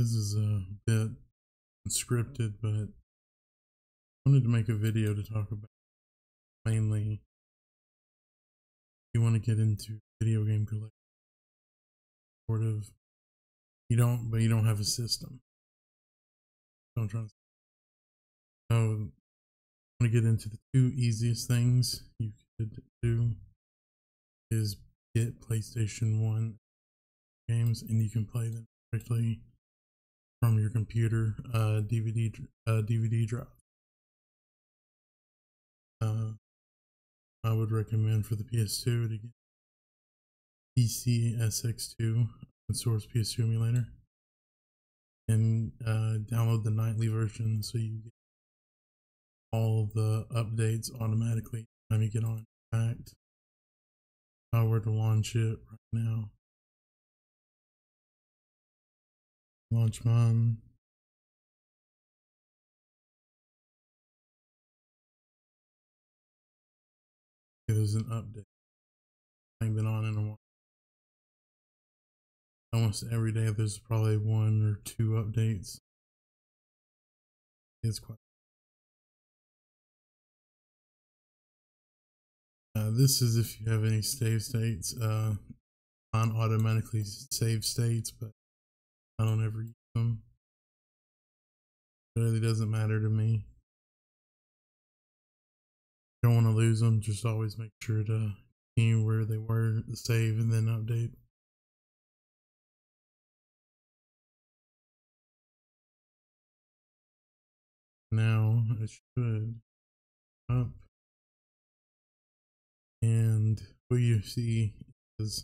This is a bit unscripted, but I wanted to make a video to talk about mainly if you want to get into video game collection, sort of. But you don't have a system. Don't try to. So, I want to get into the two easiest things you could do is get PlayStation 1 games and you can play them directly from your computer DVD drive. I would recommend for the PS2 to get PCSX2, open source PS2 emulator, and download the nightly version so you get all the updates automatically every time you get on. In fact, if I were to launch it right now, launch mine. There's an update. I ain't been on in a while. Almost every day there's probably 1 or 2 updates. It's quite. This is if you have any save states. Mine automatically save states, but I don't ever use them. It really doesn't matter to me. Don't want to lose them. Just always make sure to continue where they were, save, and then update. Now it should up, and what you see is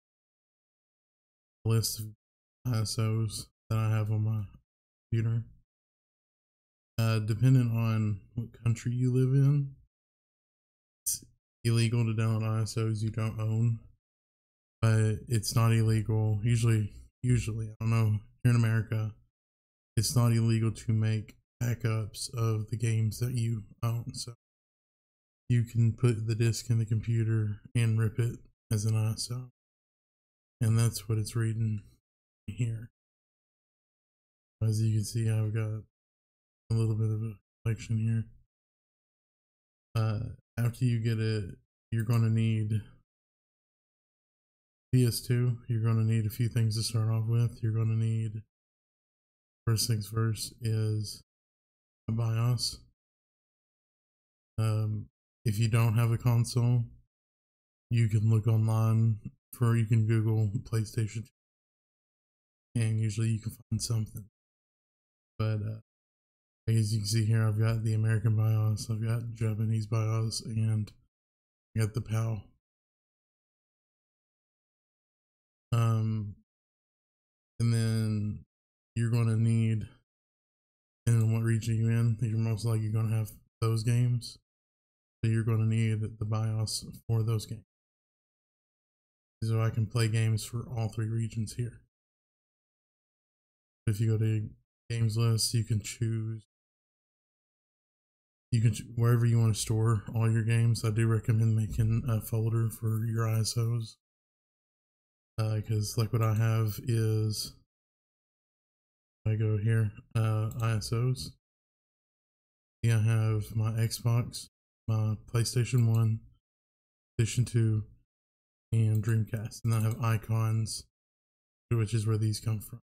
a list of ISOs that I have on my computer. Depending on what country you live in, it's illegal to download ISOs you don't own, but it's not illegal. Usually, I don't know, here in America, it's not illegal to make backups of the games that you own. So you can put the disc in the computer and rip it as an ISO. And that's what it's reading here. As you can see, I've got a little bit of a collection here. After you get it, you're going to need PS2. You're going to need a few things to start off with. You're going to need, first things first, is a BIOS. If you don't have a console, you can look online you can Google PlayStation 2, and usually you can find something. But as you can see here, I've got the American BIOS, I've got Japanese BIOS, and I got the PAL. And then you're going to need, depending on what region you're in, you're most likely going to have those games. So you're going to need the BIOS for those games. So I can play games for all 3 regions here. If you go to games list, you can choose. Wherever you want to store all your games. I do recommend making a folder for your ISOs. Because like what I have is, I go here, ISOs. Yeah, I have my Xbox, my PlayStation 1, PlayStation 2, and Dreamcast. And then I have icons, which is where these come from.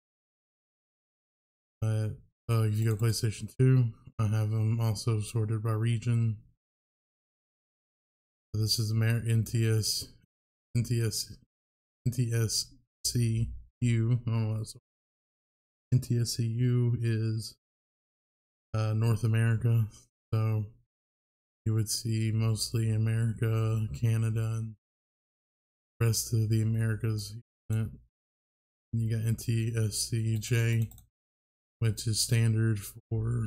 If you go to PlayStation 2, I have them also sorted by region. So this is NTSCU. NTSCU is North America, so you would see mostly America, Canada, and the rest of the Americas. And you got NTSCJ, which is standard for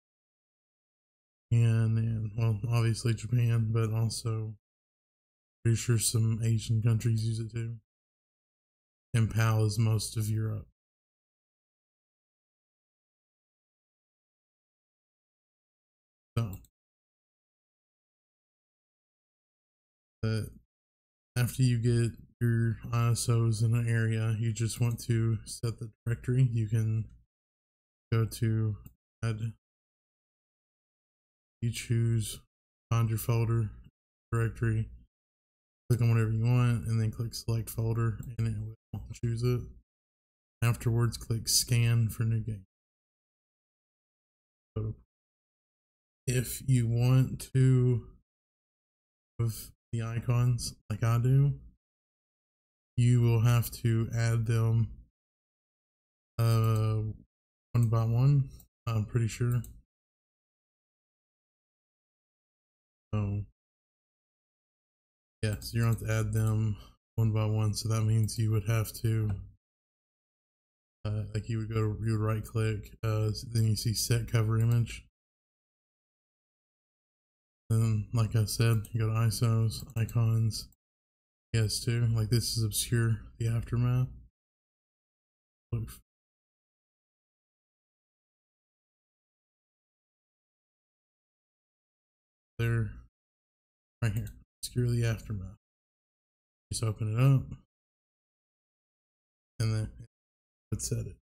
and well, obviously Japan, but also pretty sure some Asian countries use it too. And PAL is most of Europe. So, after you get your ISOs in an area, you just want to set the directory, you can go to add, you choose, find your folder, directory, click on whatever you want, and then click select folder, and it will choose it. Afterwards, click scan for new game. So if you want to have the icons like I do, you will have to add them one by one, I'm pretty sure. So yeah, so you're going to have to add them one by one. So that means you would have to like you would right click, then you see set cover image. Then like I said, you go to ISOs, icons, PS2, like this is obscure, the aftermath. Look there, right here, obscure the aftermath. Just open it up, and then let's set it.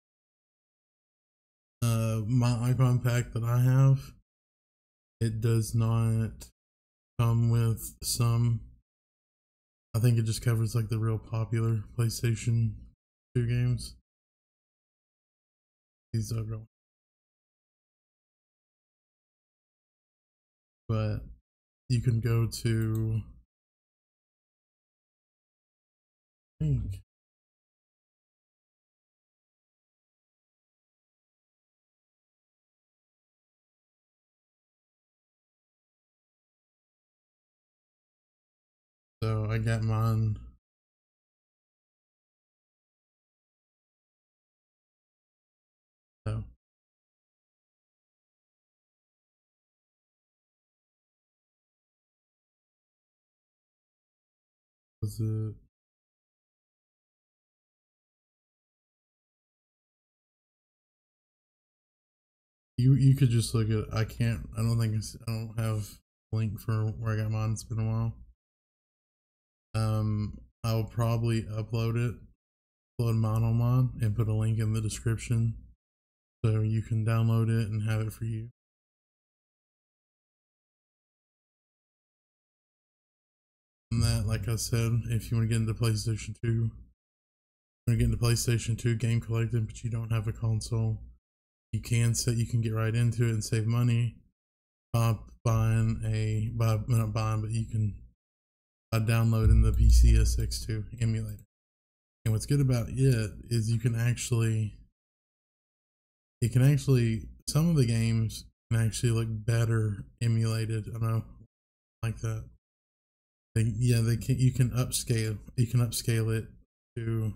My icon pack that I have, it does not come with some. I think it just covers like the real popular PlayStation 2 games. These are real. But you can go to, I think, so I got mine. So was it? You could just look at. I don't think I don't have a link for where I got mine. It's been a while. I'll probably upload mine on mine, and put a link in the description so you can download it and have it for you. And that, like I said, if you want to get into PlayStation 2, game collecting, but you don't have a console, you can get right into it and save money by buying not buying, but you can by downloading the PCSX2 emulator. And what's good about it is some of the games can actually look better emulated. I know, like that. You can upscale it to,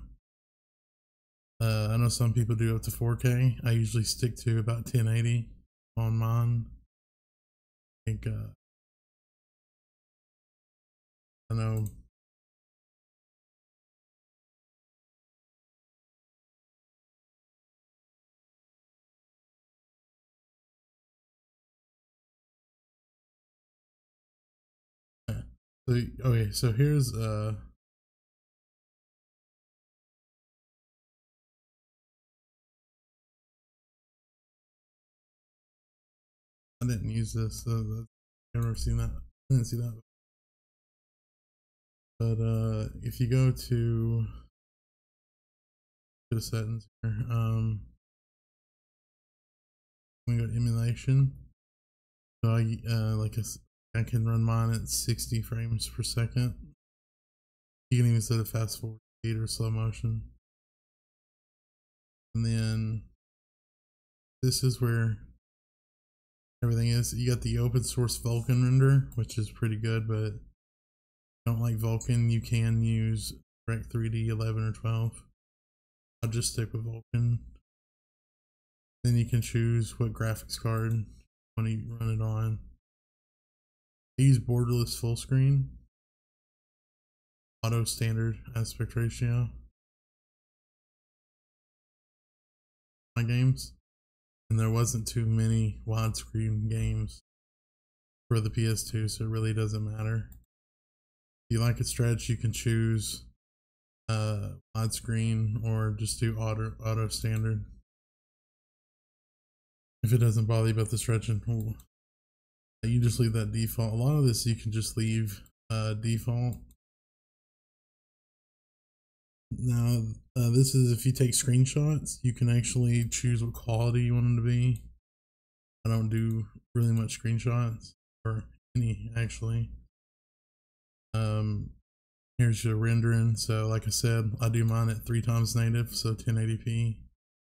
I know some people do up to 4K. I usually stick to about 1080 on mine. I think, I know. So, okay, so here's, I didn't use this, so I've never seen that. I didn't see that. But if you go to the settings here, we go to emulation. So I can run mine at 60 frames per second. You can even set a fast forward speed or slow motion. And then this is where everything is. You got the open source Vulkan render, which is pretty good, but if you don't like Vulkan, you can use Direct3D 11 or 12. I'll just stick with Vulkan. Then you can choose what graphics card you want to run it on. I use borderless full screen, auto standard aspect ratio. My games, and there wasn't too many widescreen games for the PS2, so it really doesn't matter. If you like a stretch, you can choose widescreen, or just do auto standard. If it doesn't bother you about the stretching, you just leave that default. A lot of this you can just leave default. Now, this is if you take screenshots, you can actually choose what quality you want them to be. I don't do really much screenshots, or any actually. Here's your rendering. So like I said, I do mine at 3x native, so 1080p.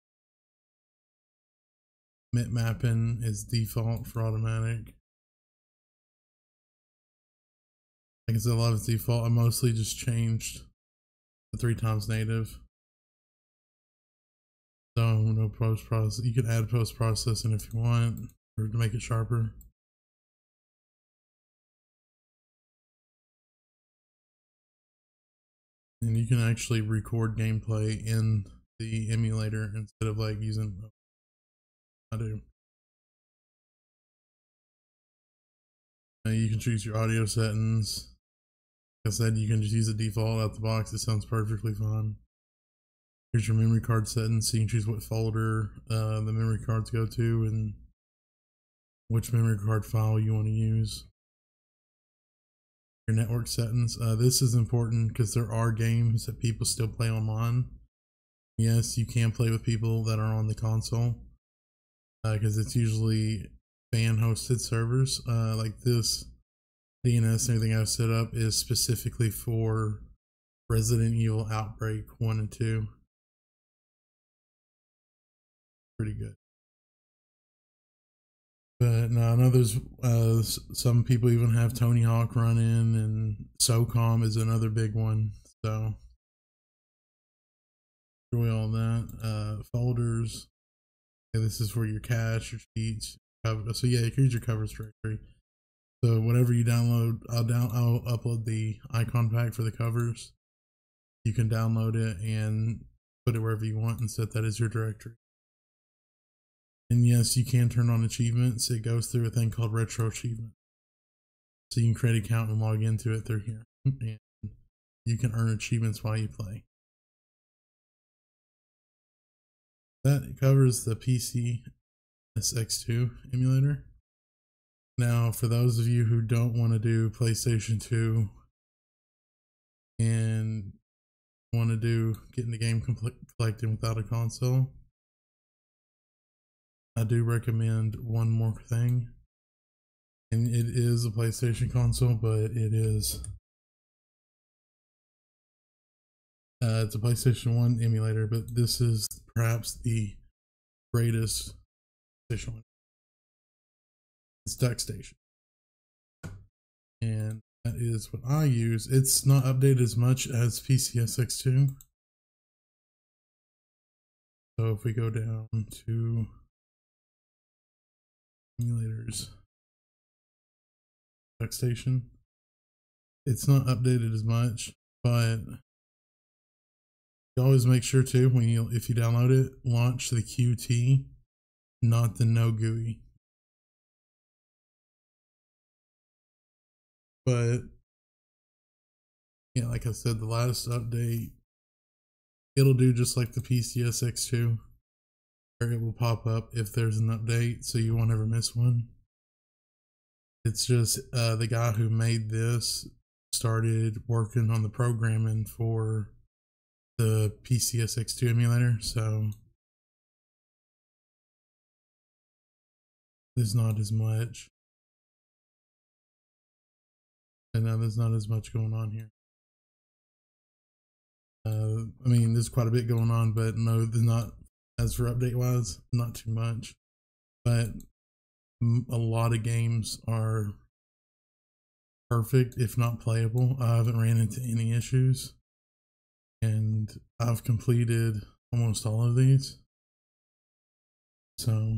Mip mapping is default for automatic. Like I said, a lot of it's default. I mostly just changed the 3x native. So no post process. You can add post processing if you want, or to make it sharper. And you can actually record gameplay in the emulator instead of like using. I do. You can choose your audio settings. Like I said, you can just use the default out the box. It sounds perfectly fine. Here's your memory card settings, so you can choose what folder the memory cards go to and which memory card file you want to use. Your network settings. This is important because there are games that people still play online. Yes, you can play with people that are on the console because it's usually fan hosted servers. Like this DNS and everything I've set up is specifically for Resident Evil Outbreak 1 and 2. Pretty good. But no, I know there's some people even have Tony Hawk running, and SOCOM is another big one. So enjoy all that. Folders. Okay, this is for your cache, your sheets. So yeah, here's your covers directory. So whatever you download, I'll upload the icon pack for the covers. You can download it and put it wherever you want and set that as your directory. And yes, you can turn on achievements. It goes through a thing called retro achievement. So you can create an account and log into it through here. And you can earn achievements while you play. That covers the PCSX2 emulator. Now, for those of you who don't want to do PlayStation 2 and want to do getting the game collecting without a console, I do recommend one more thing, and it is a PlayStation console, but it is it's a PlayStation 1 emulator, but this is perhaps the greatest PlayStation 1. It's DuckStation, and that is what I use. It's not updated as much as PCSX2. So if we go down to emulators, DuckStation, it's not updated as much, but you always make sure to, if you download it, launch the Qt, not the no GUI. But yeah, like I said, the latest update, it'll do just like the PCSX2, where it will pop up if there's an update, so you won't ever miss one. It's just the guy who made this started working on the programming for the PCSX2 emulator, so there's not as much. And now there's not as much going on here. I mean, there's quite a bit going on, but no, there's not, as for update wise, not too much. But a lot of games are perfect, if not playable. I haven't ran into any issues, and I've completed almost all of these. So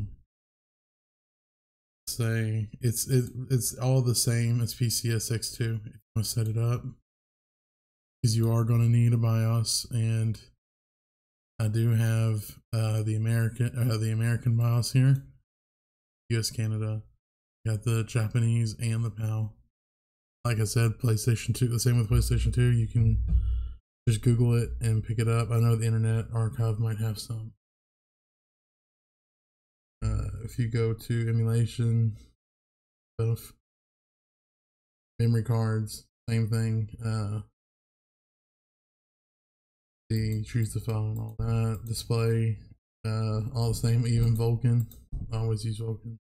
say it's all the same as PCSX2 if you want to set it up, because you are going to need a BIOS, and I do have the American BIOS here, US Canada. Got the Japanese and the PAL. Like I said, PlayStation 2, the same with PlayStation 2. You can Just Google it and pick it up. I know the Internet Archive might have some. If you go to emulation stuff, memory cards, same thing. Choose the phone, all that. Display, all the same. Even Vulkan. I always use Vulkan.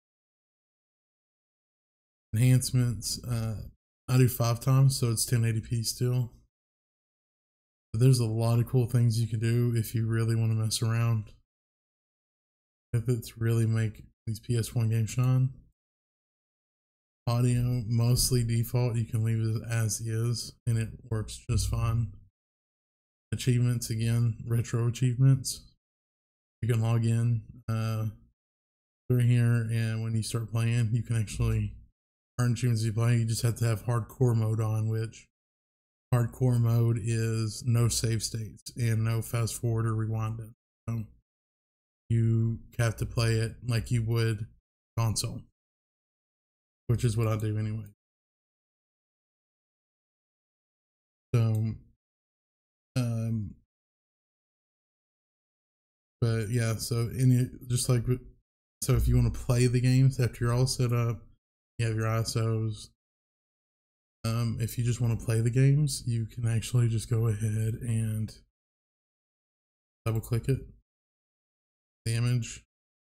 Enhancements. I do 5 times, so it's 1080p still. But there's a lot of cool things you can do if you really want to mess around. If it's really make these PS1 games shine. Audio, mostly default. You can leave it as is, and it works just fine. Achievements, again, retro achievements. You can log in through here, and when you start playing, you can actually earn achievements as you play. You just have to have hardcore mode on, which hardcore mode is no save states and no fast forward or rewind it. So you have to play it like you would console, which is what I do anyway. So, but yeah, so just like, so if you want to play the games after you're all set up, you have your ISOs. If you just want to play the games, you can actually just go ahead and double click it, the image.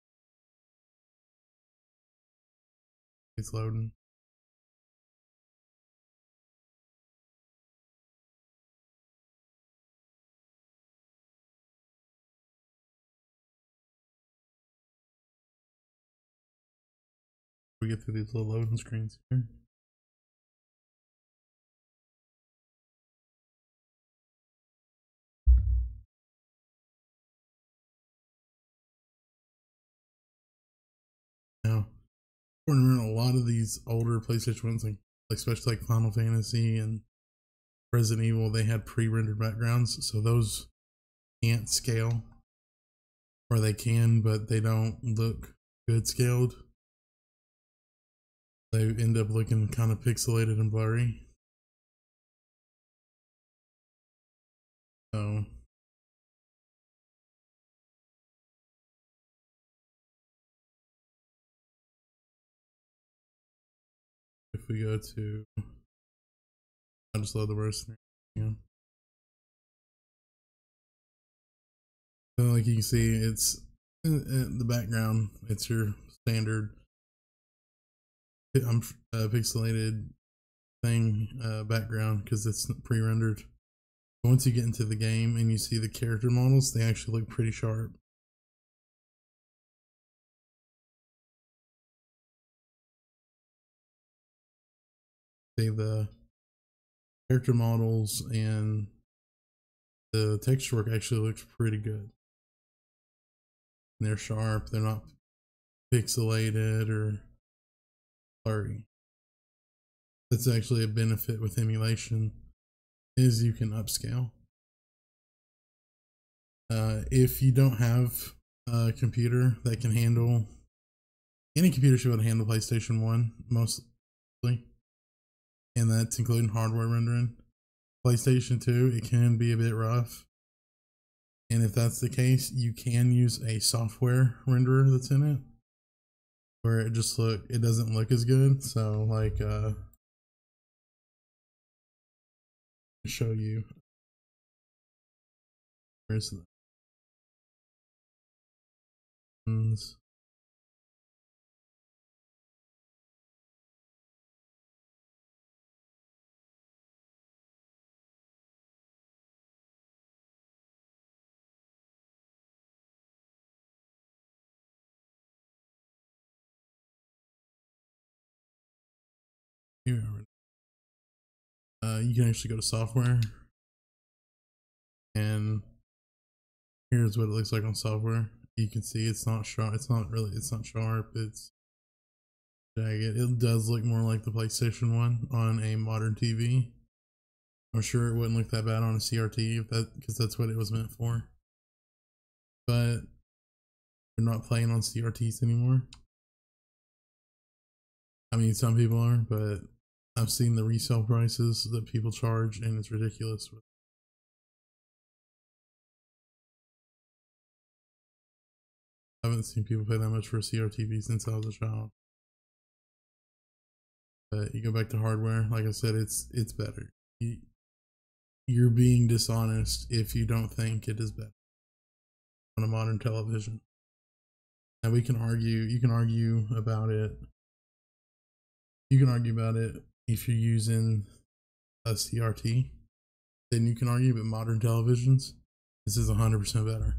It's loading. We get through these little loading screens here. Now, a lot of these older PlayStation ones, like especially like Final Fantasy and Resident Evil, they had pre-rendered backgrounds, so those can't scale, or they can, but they don't look good scaled. They end up looking kind of pixelated and blurry. So if we go to, I'll just load the worst scenario. So like you can see, it's in the background, it's your standard pixelated thing background because it's pre-rendered. Once you get into the game and you see the character models, they actually look pretty sharp. See the character models and the texture work actually looks pretty good. And they're sharp, they're not pixelated or blurry. That's actually a benefit with emulation, is you can upscale. If you don't have a computer that can handle, any computer should be able to handle PlayStation 1 mostly, and that's including hardware rendering. PlayStation 2, it can be a bit rough, and if that's the case, you can use a software renderer that's in it, where it doesn't look as good. So like show you, where's the you can actually go to software, and here's what it looks like on software. You can see it's not sharp. It's not sharp. It's jagged. It does look more like the PlayStation 1 on a modern TV. I'm sure it wouldn't look that bad on a CRT because that's what it was meant for. But we're not playing on CRTs anymore. I mean, some people are, but I've seen the resale prices that people charge, and it's ridiculous. I haven't seen people pay that much for a CRTV since I was a child. But you go back to hardware, like I said, it's better. You're being dishonest if you don't think it is better on a modern television. Now we can argue. You can argue about it. You can argue about it if you're using a CRT. Then you can argue, but modern televisions, this is 100% better.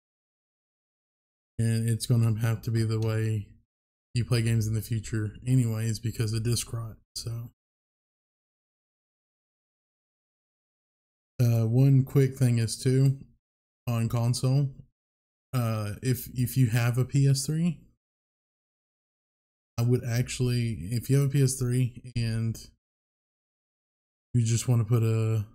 And it's going to have to be the way you play games in the future anyways because of disc rot. So one quick thing is too on console, if you have a PS3, I would actually, if you have a PS3 and you just want to put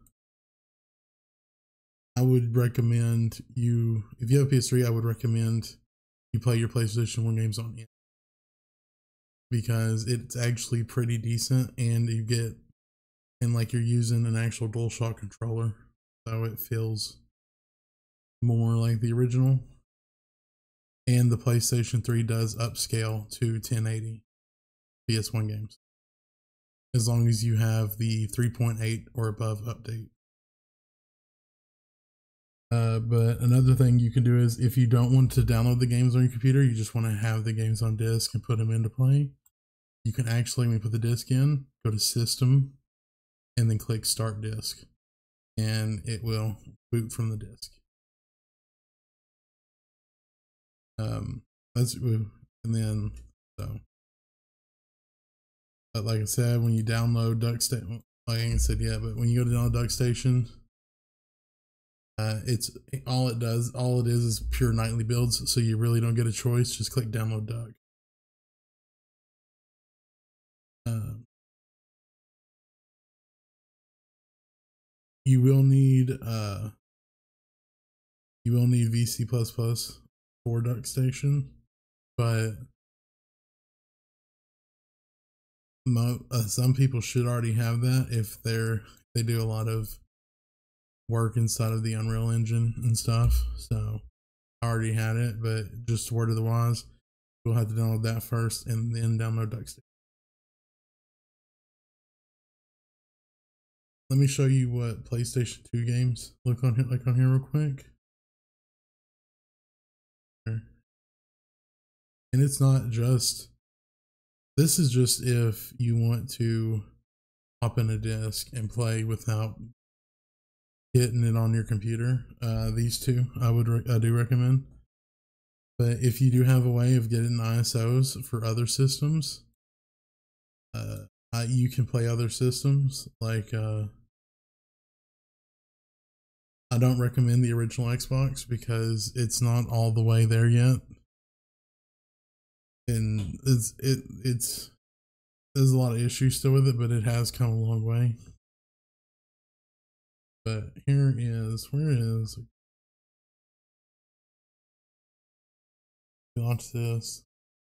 I would recommend you, if you have a PS3, I would recommend you play your PlayStation 1 games on it because it's actually pretty decent and you get, and like you're using an actual DualShock controller, so it feels more like the original. And the PlayStation 3 does upscale to 1080 PS1 games, as long as you have the 3.8 or above update. But another thing you can do is if you don't want to download the games on your computer, you just want to have the games on disk and put them into play, you can actually, when you put the disk in, go to System, and then click Start Disk, and it will boot from the disk. And then, so, but like I said, when you download DuckStation, like I ain't said yet, but when you go to download DuckStation, it's all it is pure nightly builds, so you really don't get a choice. Just click download Duck. You will need VC++ for DuckStation, but some people should already have that if they do a lot of work inside of the Unreal Engine and stuff. So I already had it, but just word of the wise, we'll have to download that first and then download DuckStation. Let me show you what PlayStation 2 games look on here real quick. And it's not just, this is just if you want to hop in a disc and play without hitting it on your computer. These two I do recommend. But if you do have a way of getting ISOs for other systems, you can play other systems. Like I don't recommend the original Xbox because it's not all the way there yet, and there's a lot of issues still with it, but it has come a long way. But where is launch this?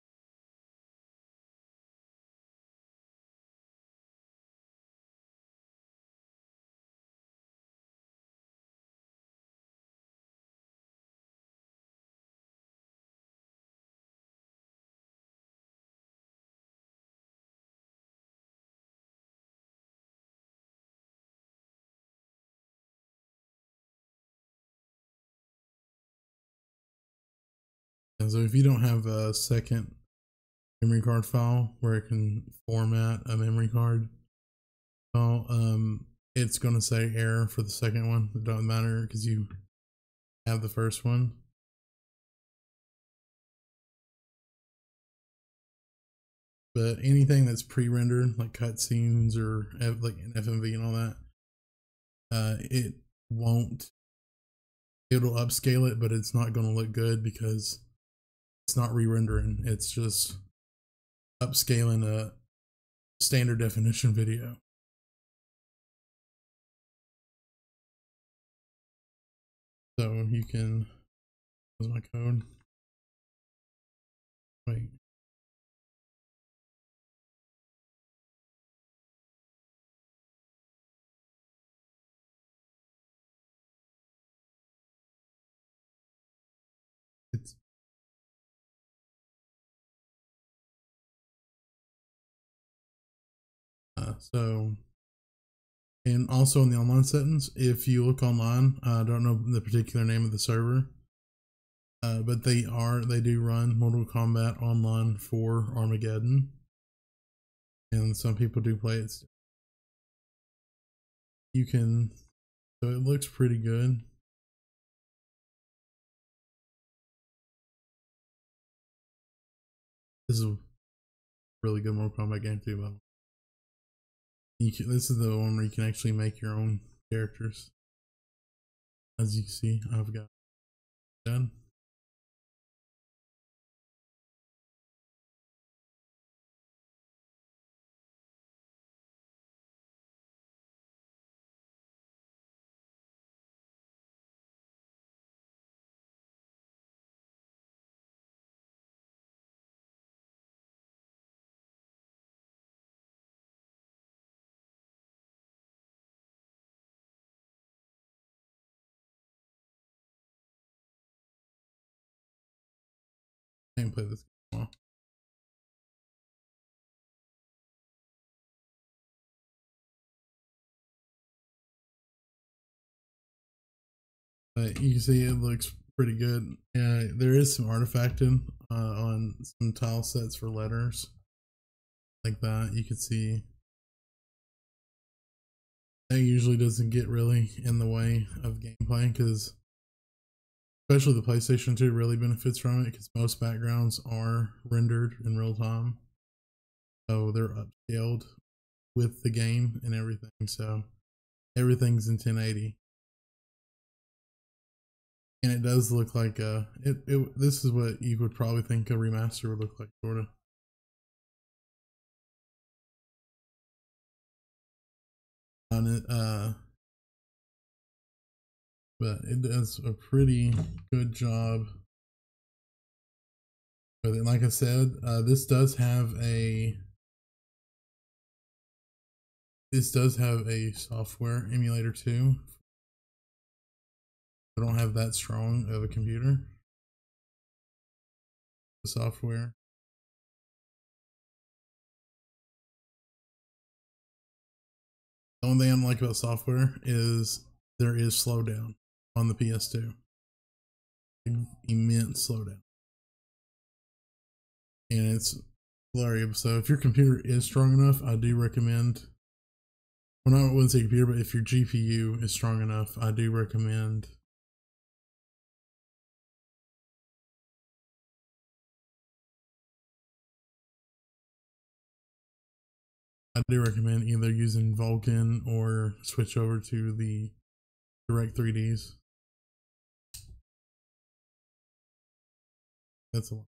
And so if you don't have a second memory card file where it can format a memory card, well, it's gonna say error for the second one. It doesn't matter because you have the first one. But anything that's pre-rendered, like cutscenes or like an FMV and all that, it won't. It'll upscale it, but it's not going to look good because it's not re-rendering. It's just upscaling a standard definition video. So you can. Where's my code? Wait. It's So, and also in the online settings, if you look online, I don't know the particular name of the server, but they do run Mortal Kombat online for Armageddon, and some people do play it. You can, so it looks pretty good. This is a really good Mortal Kombat game too, by the way. This is the one where you can actually make your own characters. As you can see, I've got done. I can play this game well. But you can see it looks pretty good. There is some artifacting on some tile sets for letters like that. You can see that usually doesn't get really in the way of gameplay, because especially the PlayStation 2 really benefits from it, because most backgrounds are rendered in real time, so they're upscaled with the game and everything. So everything's in 1080. And it does look like this is what you would probably think a remaster would look like, sort of. On it, but it does a pretty good job with it. Like I said, this does have a software emulator too. I don't have that strong of a computer. The software. The only thing I like about software is there is slowdown on the PS2. Immense slowdown. And it's hilarious. So if your computer is strong enough, I do recommend, well, I wouldn't say computer, but if your GPU is strong enough, I do recommend either using Vulkan or switch over to the Direct 3Ds. That's a lot.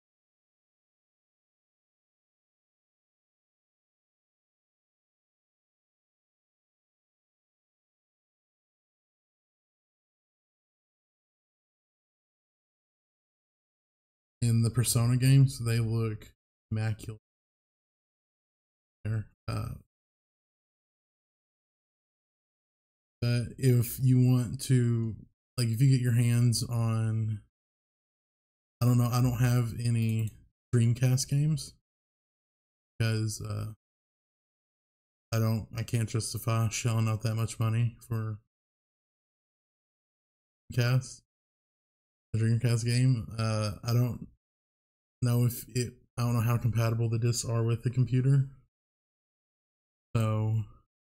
In the Persona games, they look immaculate. There. But if you want to, like, if you get your hands on, I don't know, I don't have any Dreamcast games because I can't justify shelling out that much money for Dreamcast, a Dreamcast game. I don't know I don't know how compatible the discs are with the computer. So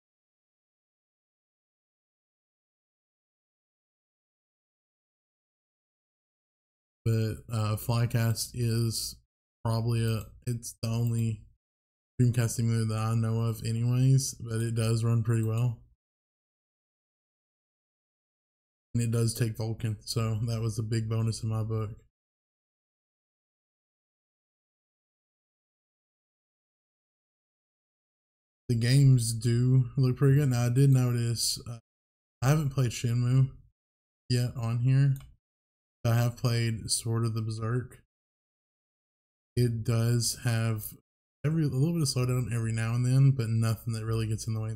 but Flycast is probably it's the only Dreamcast emulator that I know of anyways, but it does run pretty well. And it does take Vulkan, so that was a big bonus in my book. The games do look pretty good. Now I did notice, I haven't played Shenmue yet on here. I have played Sword of the Berserk. It does have a little bit of slowdown every now and then, but nothing that really gets in the way.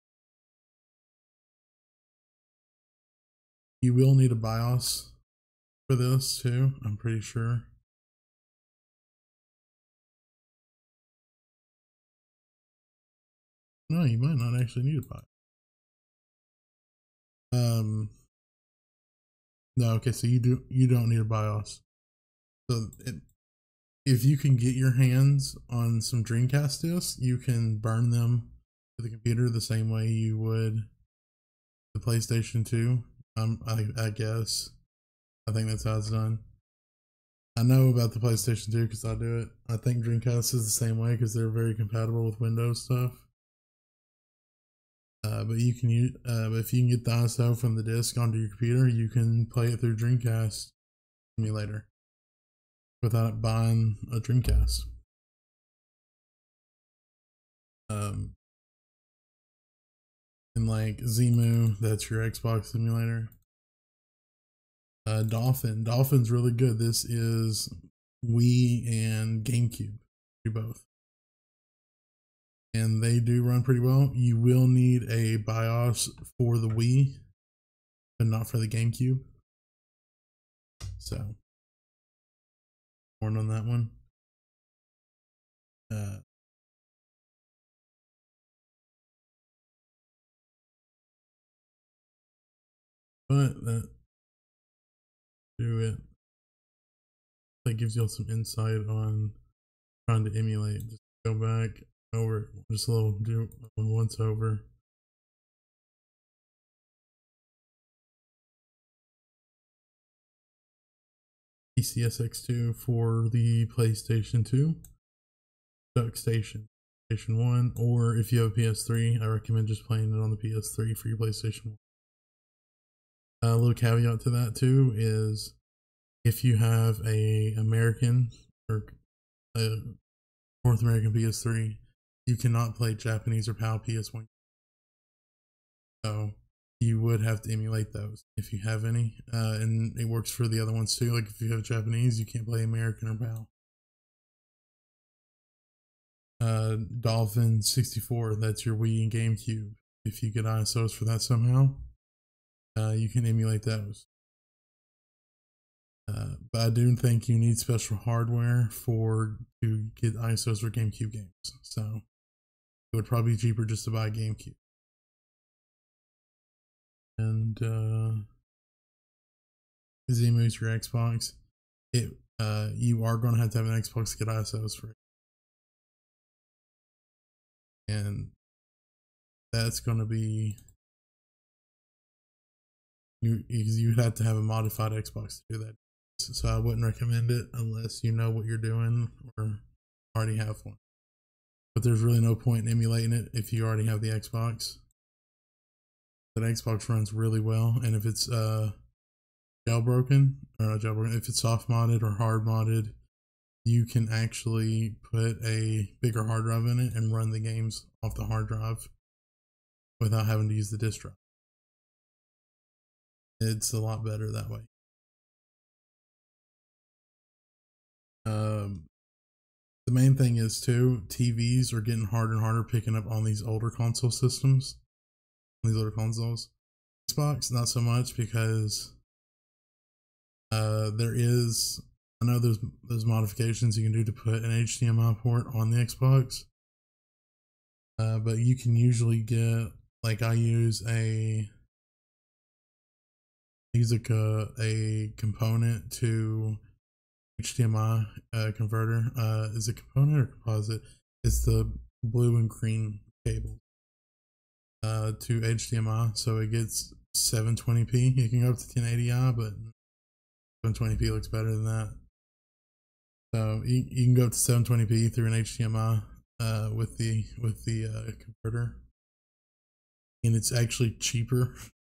You will need a BIOS for this too, I'm pretty sure. No, you might not actually need a BIOS. No, okay, so you don't need a BIOS. So if you can get your hands on some Dreamcast discs, you can burn them to the computer the same way you would the PlayStation 2. I guess. I think that's how it's done. I know about the PlayStation 2 because I do it. I think Dreamcast is the same way because they're very compatible with Windows stuff. But you can use, if you can get the ISO from the disc onto your computer, you can play it through Dreamcast emulator without buying a Dreamcast. And like Zemu, that's your Xbox emulator. Dolphin's really good. This is Wii and GameCube. Do both. And they do run pretty well. You will need a BIOS for the Wii, but not for the GameCube. So, warned on that one. But that do it. That gives y'all some insight on trying to emulate. Just go back over just a little, do once over. PCSX2 for the PlayStation 2, DuckStation, PlayStation 1, or if you have a PS3, I recommend just playing it on the PS3 for your PlayStation 1. A little caveat to that too is if you have a American or a North American PS3, you cannot play Japanese or PAL PS1. So you would have to emulate those if you have any, and it works for the other ones too. Like if you have Japanese, you can't play American or PAL. Dolphin 64, that's your Wii and GameCube. If you get ISOs for that somehow, you can emulate those. But I do think you need special hardware to get ISOs for GameCube games. So it would probably be cheaper just to buy a GameCube. And Zemu's your Xbox. You are going to have an Xbox to get ISOs for it. And that's going to be you'd have to have a modified Xbox to do that. So I wouldn't recommend it unless you know what you're doing or already have one. But there's really no point in emulating it if you already have the Xbox. That Xbox runs really well, and if it's jailbroken, or not jailbroken, if it's soft modded or hard modded, you can actually put a bigger hard drive in it and run the games off the hard drive without having to use the disk drive. It's a lot better that way. The main thing is too, TVs are getting harder and harder picking up on these older console systems, these older consoles. Xbox, not so much, because I know there's modifications you can do to put an HDMI port on the Xbox, but you can usually get, like I use a component to HDMI converter. Is it component or composite? It's the blue and green cable to HDMI, so it gets 720p. You can go up to 1080i, but 720p looks better than that. So you can go up to 720p through an HDMI with the converter, and it's actually cheaper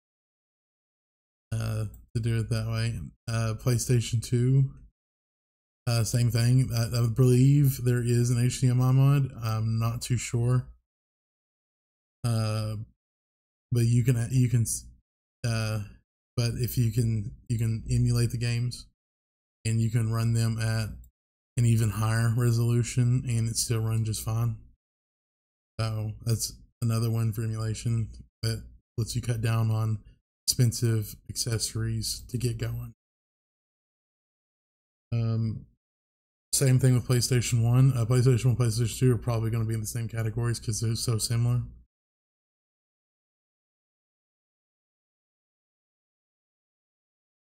to do it that way. PlayStation 2, same thing. I believe there is an HDMI mod. I'm not too sure, but you can but if you can emulate the games, and you can run them at an even higher resolution, and it still runs just fine. So that's another one for emulation that lets you cut down on expensive accessories to get going. Same thing with PlayStation 1. PlayStation 1, PlayStation 2 are probably going to be in the same categories because they're so similar.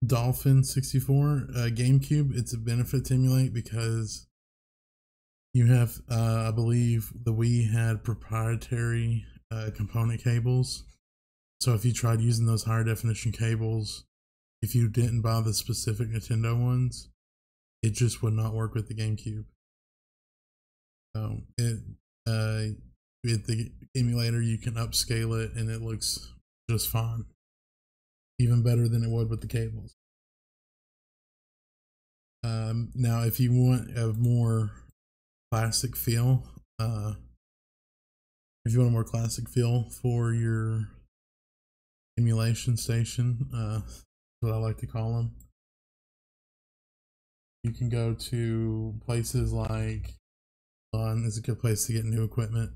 Dolphin 64 GameCube. It's a benefit to emulate because you have, I believe, the Wii had proprietary component cables. So if you tried using those higher definition cables, if you didn't buy the specific Nintendo ones, it just would not work with the GameCube. So with the emulator, you can upscale it and it looks just fine. Even better than it would with the cables. Now, if you want a more classic feel, for your emulation station, that's what I like to call them. You can go to places like is a good place to get new equipment.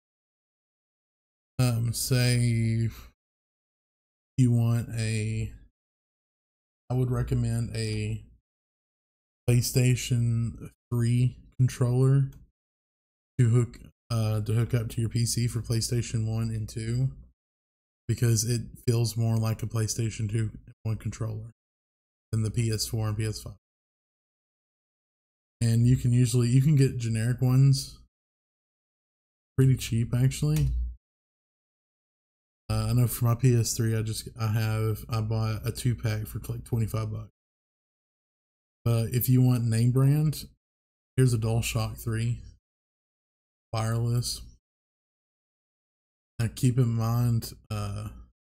Say you want I would recommend a PlayStation 3 controller to hook up to your PC for PlayStation 1 and 2, because it feels more like a PlayStation 2 1 controller than the PS4 and PS5. And you can get generic ones pretty cheap actually. I know for my PS3 I bought a 2-pack for like $25. But if you want name brand, here's a DualShock 3 wireless. Now keep in mind, I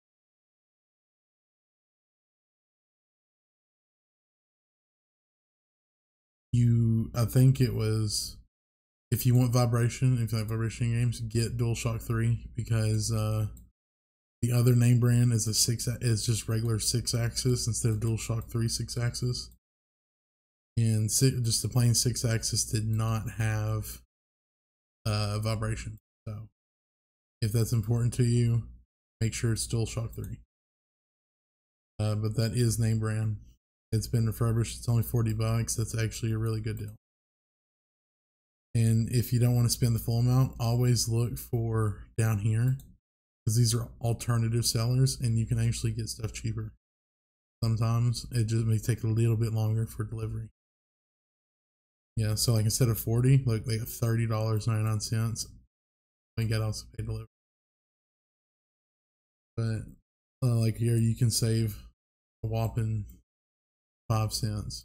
think it was, if you want vibration, if you like vibration games, get DualShock 3, because the other name brand is just regular 6-axis instead of DualShock 3 6-axis. And just the plain 6-axis did not have vibration. So if that's important to you, make sure it's DualShock 3. But that is name brand. It's been refurbished. It's only $40. That's actually a really good deal. And if you don't want to spend the full amount, always look for down here, because these are alternative sellers and you can actually get stuff cheaper. Sometimes it just may take a little bit longer for delivery. Yeah, so like instead of 40, like they got $30.99. We get also pay delivery. But like here, you can save a whopping 5 cents.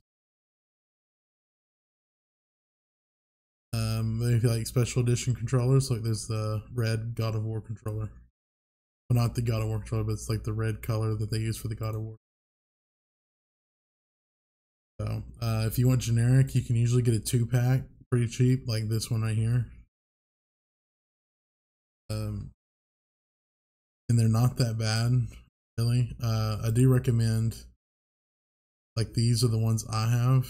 If you like special edition controllers, like there's the red God of War controller. Well, not the God of War controller, but it's like the red color that they use for the God of War. So if you want generic, you can usually get a 2-pack pretty cheap, like this one right here. And they're not that bad, really. I do recommend, like, these are the ones I have.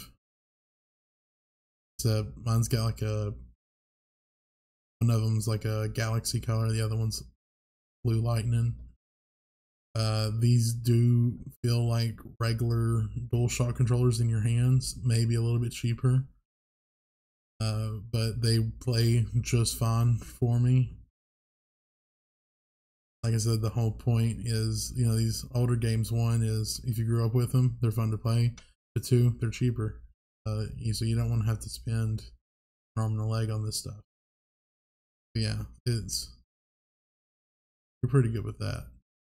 So mine's got like one of them's like a galaxy color, the other one's blue lightning. These do feel like regular DualShock controllers in your hands, maybe a little bit cheaper. But they play just fine for me. Like I said, the whole point is, you know, these older games, one is if you grew up with them, they're fun to play. But two, they're cheaper. So you don't want to have to spend an arm and a leg on this stuff. But yeah, you're pretty good with that.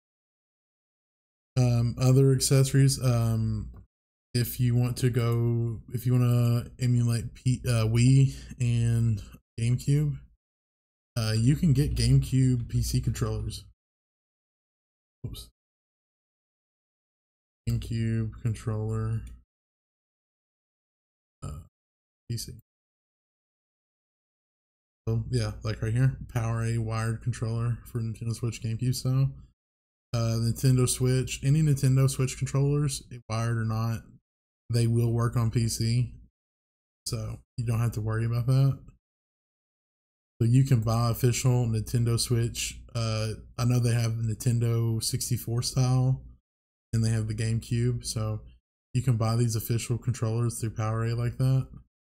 Other accessories, if you want to emulate Wii and GameCube, you can get GameCube PC controllers. Oops. GameCube controller, PC. So yeah, like right here, PowerA wired controller for Nintendo Switch GameCube style. Nintendo Switch, any Nintendo Switch controllers, wired or not, they will work on PC. So you don't have to worry about that. So you can buy official Nintendo Switch. I know they have Nintendo 64 style and they have the GameCube. So you can buy these official controllers through PowerA like that.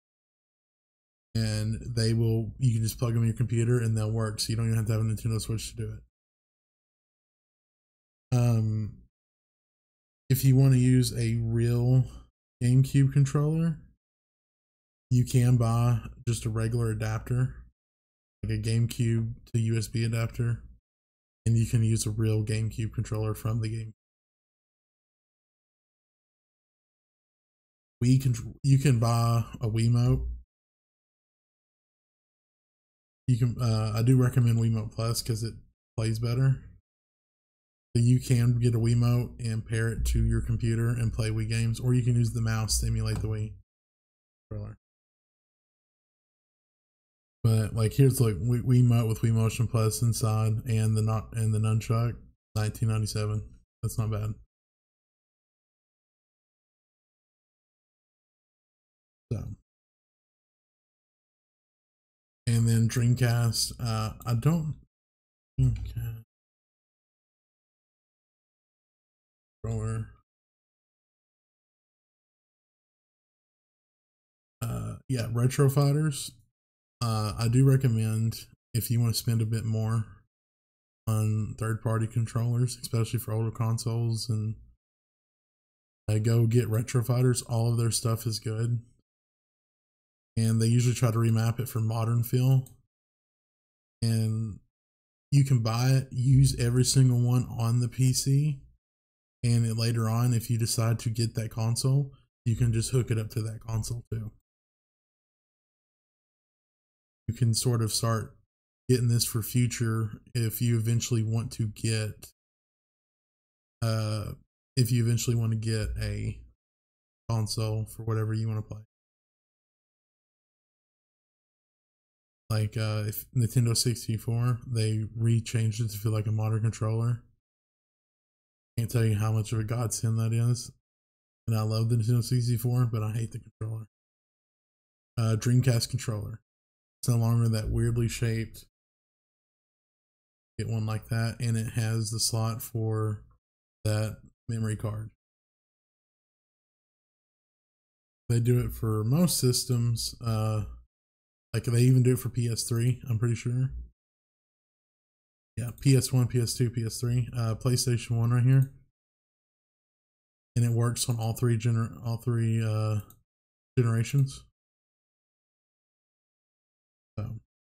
And you can just plug them in your computer and they'll work. So you don't even have to have a Nintendo Switch to do it. if you want to use a real GameCube controller, you can buy just a regular adapter, like a GameCube to USB adapter, and you can use a real GameCube controller from the game. You can buy a Wiimote. You can I do recommend Wiimote Plus because it plays better. So you can get a Wiimote and pair it to your computer and play Wii games, or you can use the mouse to emulate the Wii controller. But like here's like Wiimote with Wii Motion Plus inside and the nunchuck, 1997. That's not bad. So, and then Dreamcast. I don't Dreamcast controller. Yeah, Retro Fighters. I do recommend if you want to spend a bit more on third-party controllers, especially for older consoles, and go get Retro Fighters. All of their stuff is good, and they usually try to remap it for modern feel. And you can buy it, use every single one on the PC, and later on, if you decide to get that console, you can just hook it up to that console too. You can sort of start getting this for future if you eventually want to get a console for whatever you want to play. Like if Nintendo 64, they rechanged it to feel like a modern controller. Can't tell you how much of a godsend that is. And I love the Nintendo 64, but I hate the controller. Dreamcast controller. It's no longer that weirdly shaped. Get one like that, and it has the slot for that memory card. They do it for most systems. Like they even do it for PS3, I'm pretty sure. Yeah, PS1, PS2, PS3, PlayStation 1 right here. And it works on all three generations. So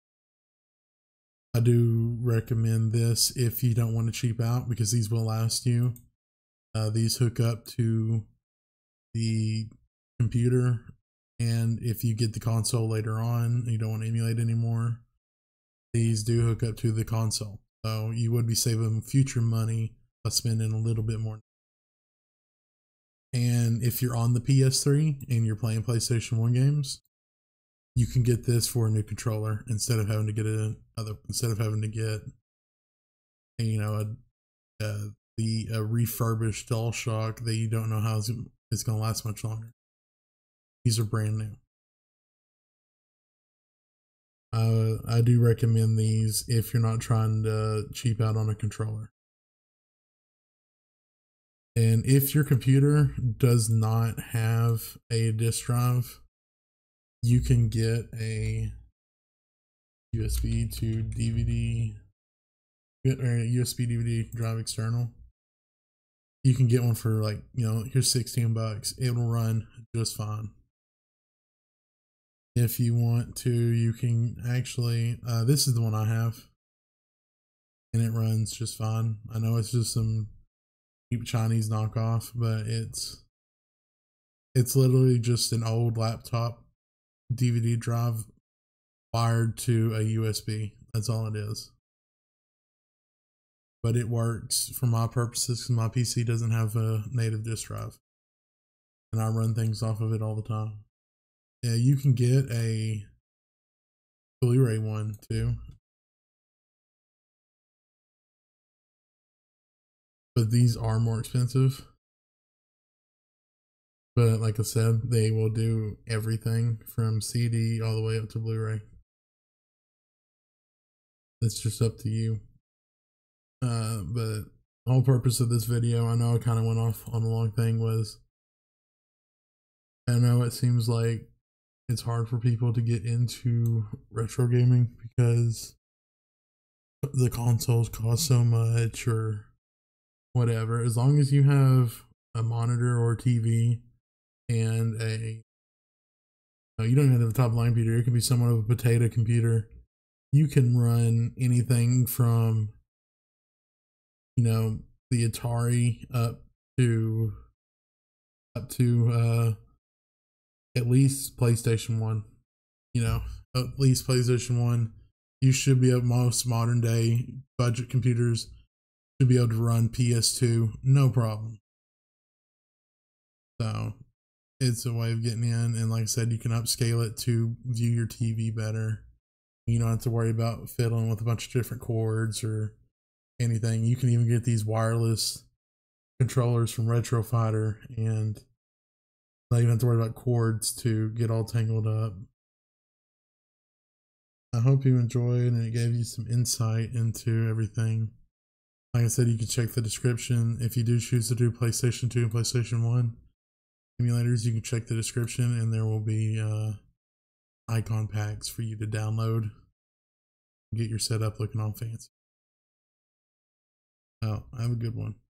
I do recommend this if you don't want to cheap out, because these will last you. These hook up to the computer, and if you get the console later on and you don't want to emulate anymore, these do hook up to the console. So you would be saving future money by spending a little bit more. And if you're on the PS3 and you're playing PlayStation 1 games, you can get this for a new controller instead of having to get a refurbished DualShock that you don't know how it's going to last much longer. These are brand new. I do recommend these if you're not trying to cheap out on a controller. And if your computer does not have a disk drive, you can get a USB to DVD, or a USB DVD drive external. You can get one for like, here's $16. It will run just fine. If you want to, you can actually, this is the one I have, and it runs just fine. I know it's just some cheap Chinese knockoff, but it's literally just an old laptop DVD drive wired to a USB. That's all it is. But it works for my purposes because my PC doesn't have a native disk drive, and I run things off of it all the time. Yeah, you can get a Blu-ray one too, but these are more expensive. But like I said, they will do everything from CD all the way up to Blu-ray. It's just up to you. But the whole purpose of this video, I know I kind of went off on a long thing, was I know it seems like it's hard for people to get into retro gaming because the consoles cost so much or whatever. As long as you have a monitor or TV and you don't even have a top line computer. It can be somewhat of a potato computer. You can run anything from, the Atari up to at least PlayStation 1. At least PlayStation 1. You should be able, most modern day budget computers should be able to run PS2, no problem. So it's a way of getting in, and like I said, you can upscale it to view your TV better. You don't have to worry about fiddling with a bunch of different cords or anything. You can even get these wireless controllers from Retro Fighter and not even have to worry about cords to get all tangled up. I hope you enjoyed and it gave you some insight into everything. Like I said, you can check the description. If you do choose to do PlayStation 2 and PlayStation 1 emulators, you can check the description and there will be icon packs for you to download. Get your setup looking all fancy. Oh, have a good one.